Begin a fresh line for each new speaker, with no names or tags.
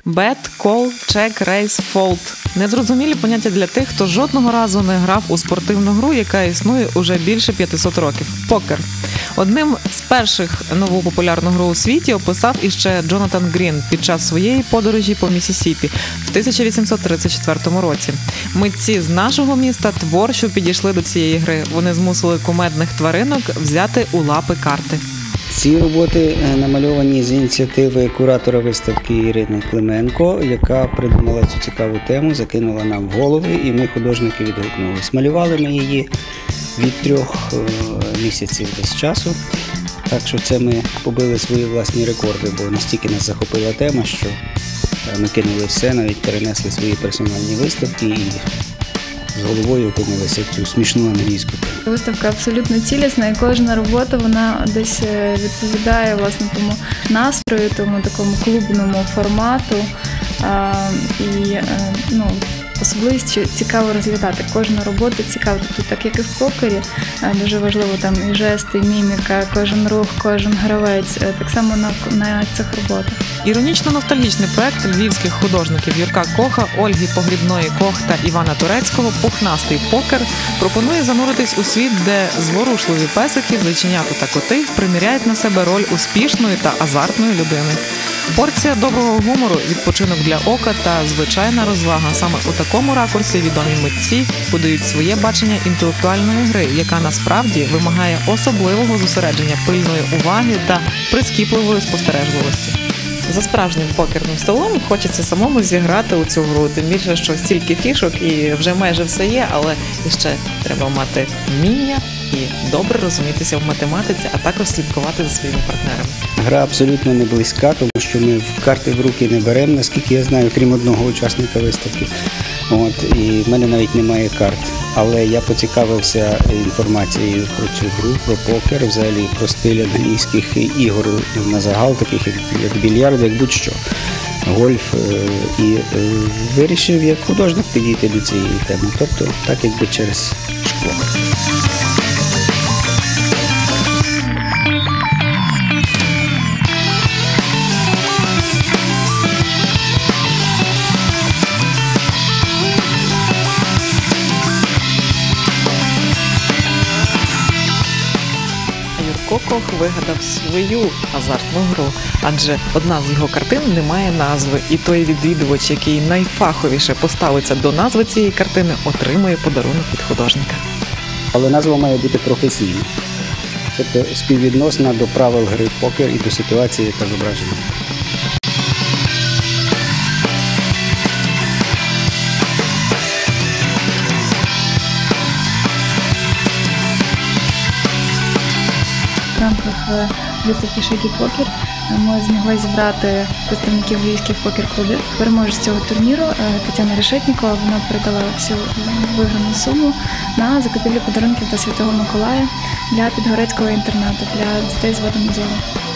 Bet, call, check, raise, fold. Незрозумілі поняття для тих, хто жодного разу не грав у спортивну гру, яка існує уже більше 500 років – покер. Одним з перших нову популярну гру у світі описав іще Джонатан Грін під час своєї подорожі по Міссісіпі в 1834 році. Митці з нашого міста творчо підійшли до цієї гри. Вони змусили кумедних тваринок взяти у лапи карти.
Ці роботи намальовані з ініціативи куратора виставки Ірини Клименко, яка придумала цю цікаву тему, закинула нам в голови, і ми, художники, відгукнулись. Малювали ми її від 3 місяців десь часу, так що це ми побили свої власні рекорди, бо настільки нас захопила тема, що ми кинули все, навіть перенесли свої персональні виставки і з головою опинилися в цю смішну англійську тему.
Виставка абсолютно цілісна, і кожна робота, вона десь відповідає, власне, тому настрою, тому такому клубному формату. Особливість, що цікаво розглядати. Кожну роботу цікаво. Тут, так як і в покері, дуже важливо там і жести, і міміка, кожен рух, кожен гравець. Так само на цих роботах.
Іронічно-ностальгічний проект львівських художників Юрка Коха, Ольги Погрібної-Кох та Івана Турецького «Пухнастий покер» пропонує зануритись у світ, де зворушливі песики, зайченята та коти приміряють на себе роль успішної та азартної людини. Порція доброго гумору, відпочинок для ока та звичайна розвага. Саме у такому ракурсі відомі митці подають своє бачення інтелектуальної гри, яка насправді вимагає особливого зосередження, пильної уваги та прискіпливої спостережливості. За справжнім покерним столом хочеться самому зіграти у цю гру, тим більше, що стільки фішок і вже майже все є, але ще треба мати вміння і добре розумітися в математиці, а також слідкувати за своїми партнерами.
Гра абсолютно не близька, тому що ми карти в руки не беремо, наскільки я знаю, крім одного учасника виставки. І в мене навіть немає карт. Але я поцікавився інформацією про цю гру, про покер, взагалі про стиль англійських ігор на загал, таких як більярд, як будь-що, гольф. І вирішив як художник підійти до цієї теми, тобто так якби через шкло.
Кох вигадав свою азартну гру, адже одна з його картин не має назви, і той відвідувач, який найфаховіше поставиться до назви цієї картини, отримує подарунок від художника.
Але назва має бути професійна, тобто співвідносна до правил гри в покер і до ситуації, яка зображена.
В рамках виставки «Шейкі Покер» ми змогли зібрати представників львівських покер-клубів. Переможець цього турніру Тетяна Решетнікова, вона передала всю виграну суму на закупівлю подарунків до Святого Миколая для Підгорецького інтернату, для дітей з вадами зору.